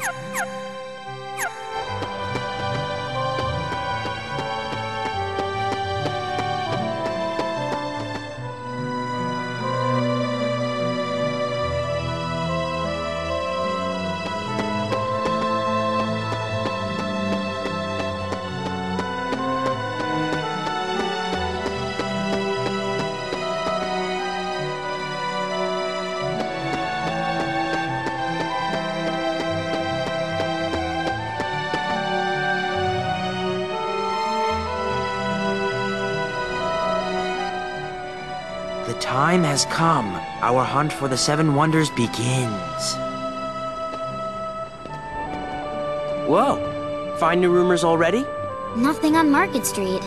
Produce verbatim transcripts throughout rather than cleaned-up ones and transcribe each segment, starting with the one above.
The time has come. Our hunt for the Seven Wonders begins. Whoa! Find new rumors already? Nothing on Market Street.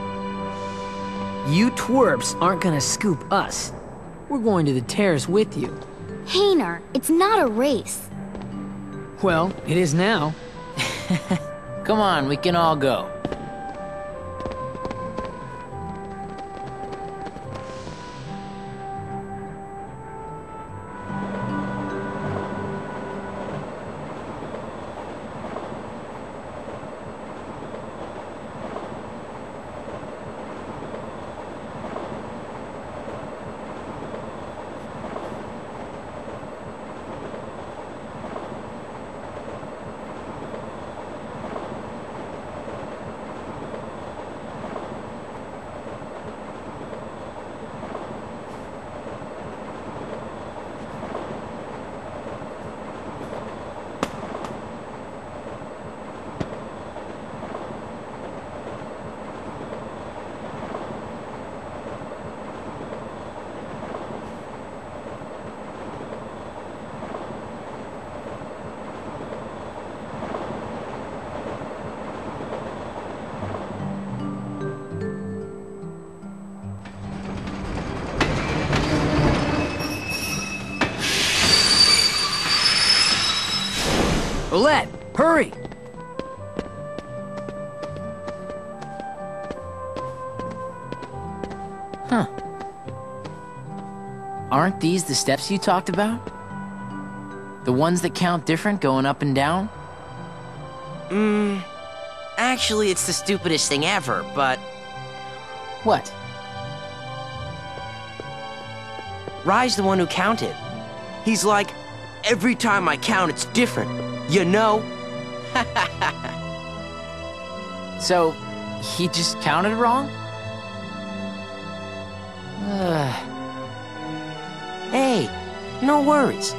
You twerps aren't gonna scoop us. We're going to the terrace with you. Hayner, it's not a race. Well, it is now. Come on, we can all go. Olette, hurry! Huh. Aren't these the steps you talked about? The ones that count different going up and down? Mmm... Actually, it's the stupidest thing ever, but... What? Rai's the one who counted. He's like, every time I count, it's different. You know? So, he just counted wrong? Ugh. Hey, no worries.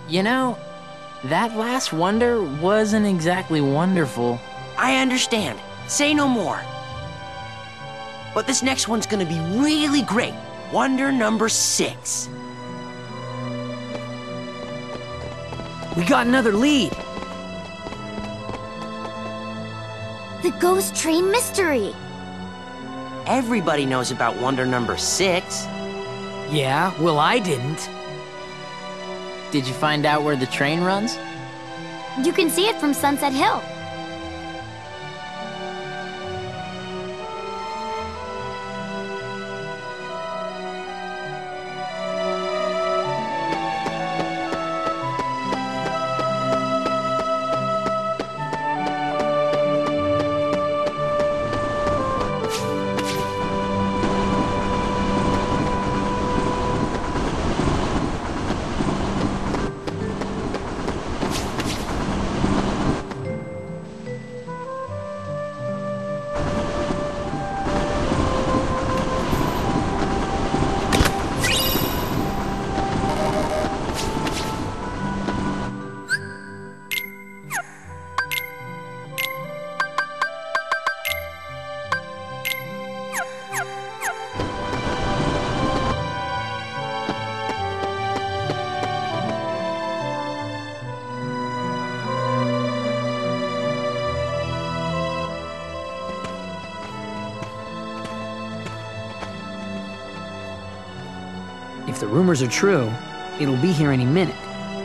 You know, that last wonder wasn't exactly wonderful. I understand. Say no more. But this next one's gonna be really great. Wonder number six. We got another lead. The ghost train mystery. Everybody knows about wonder number six. Yeah, well, I didn't. Did you find out where the train runs? You can see it from Sunset Hill. If the rumors are true, it'll be here any minute.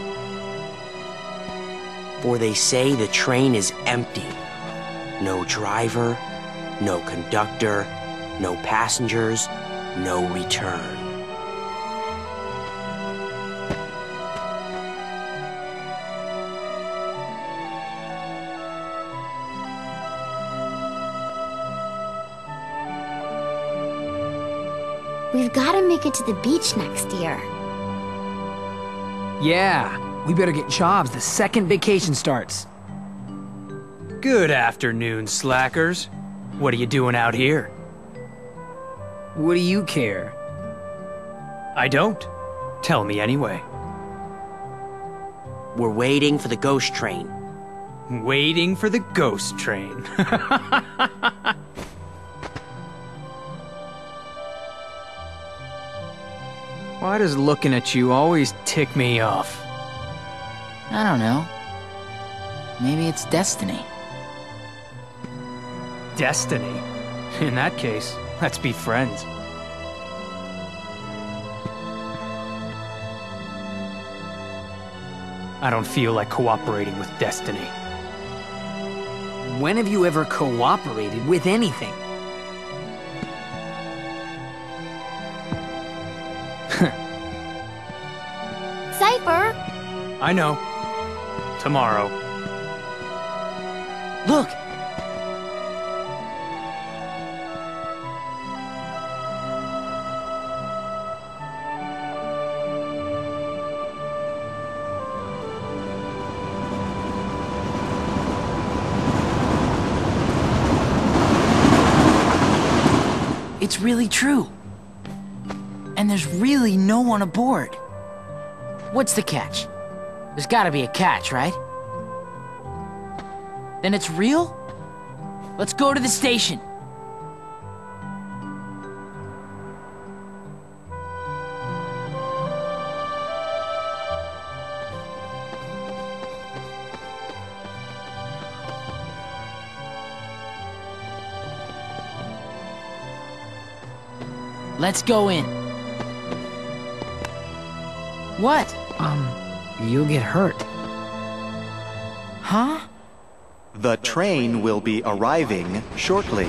For they say the train is empty. No driver, no conductor, no passengers, no return. We've got to make it to the beach next year. Yeah, we better get jobs the second vacation starts. Good afternoon, slackers. What are you doing out here? What do you care? I don't. Tell me anyway. We're waiting for the ghost train. Waiting for the ghost train. Why does looking at you always tick me off? I don't know. Maybe it's destiny. Destiny? In that case, let's be friends. I don't feel like cooperating with destiny. When have you ever cooperated with anything? Cypher! I know. Tomorrow. Look! It's really true. And there's really no one aboard. What's the catch? There's gotta be a catch, right? Then it's real? Let's go to the station. Let's go in. What? Um, you'll get hurt. Huh? The train will be arriving shortly.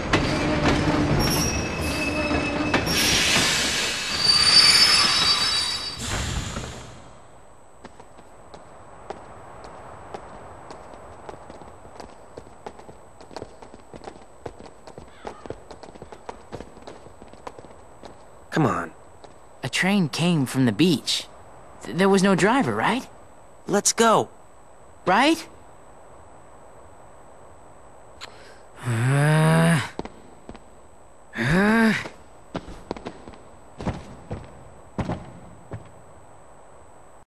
Come on. A train came from the beach. Th- there was no driver, right? Let's go. Right? Uh,